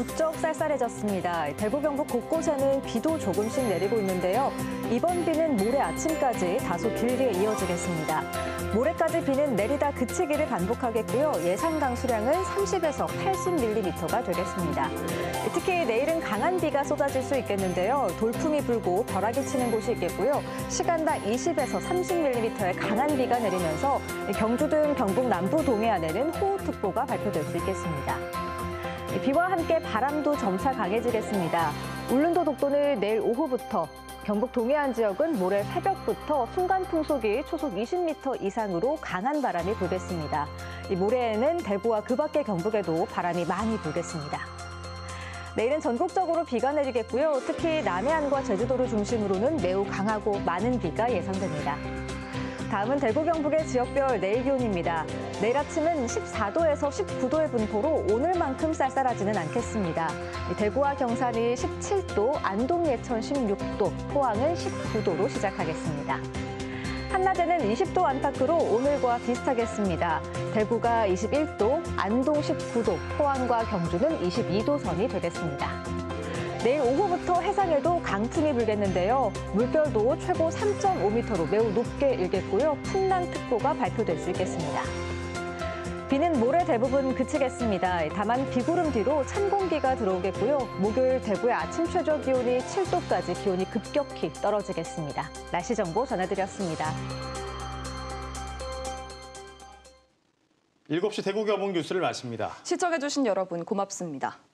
부쩍 쌀쌀해졌습니다. 대구 경북 곳곳에는 비도 조금씩 내리고 있는데요. 이번 비는 모레 아침까지 다소 길게 이어지겠습니다. 모레까지 비는 내리다 그치기를 반복하겠고요. 예상 강수량은 30에서 80mm가 되겠습니다. 특히 내일은 강한 비가 쏟아질 수 있겠는데요. 돌풍이 불고 벼락이 치는 곳이 있겠고요. 시간당 20에서 30mm의 강한 비가 내리면서 경주 등 경북 남부 동해안에는 호우특보가 발표될 수 있겠습니다. 비와 함께 바람도 점차 강해지겠습니다. 울릉도 독도는 내일 오후부터, 경북 동해안 지역은 모레 새벽부터 순간 풍속이 초속 20m 이상으로 강한 바람이 불겠습니다. 모레에는 대구와 그 밖의 경북에도 바람이 많이 불겠습니다. 내일은 전국적으로 비가 내리겠고요. 특히 남해안과 제주도를 중심으로는 매우 강하고 많은 비가 예상됩니다. 다음은 대구 경북의 지역별 내일 기온입니다. 내일 아침은 14도에서 19도의 분포로 오늘만큼 쌀쌀하지는 않겠습니다. 대구와 경산이 17도, 안동, 예천 16도, 포항은 19도로 시작하겠습니다. 한낮에는 20도 안팎으로 오늘과 비슷하겠습니다. 대구가 21도, 안동 19도, 포항과 경주는 22도 선이 되겠습니다. 내일 오후부터 해상에도 강풍이 불겠는데요. 물결도 최고 3.5m로 매우 높게 일겠고요. 풍랑특보가 발표될 수 있겠습니다. 비는 모레 대부분 그치겠습니다. 다만 비구름 뒤로 찬 공기가 들어오겠고요. 목요일 대구의 아침 최저 기온이 7도까지 기온이 급격히 떨어지겠습니다. 날씨 정보 전해드렸습니다. 7시 대구 경북 뉴스를 마칩니다. 시청해주신 여러분 고맙습니다.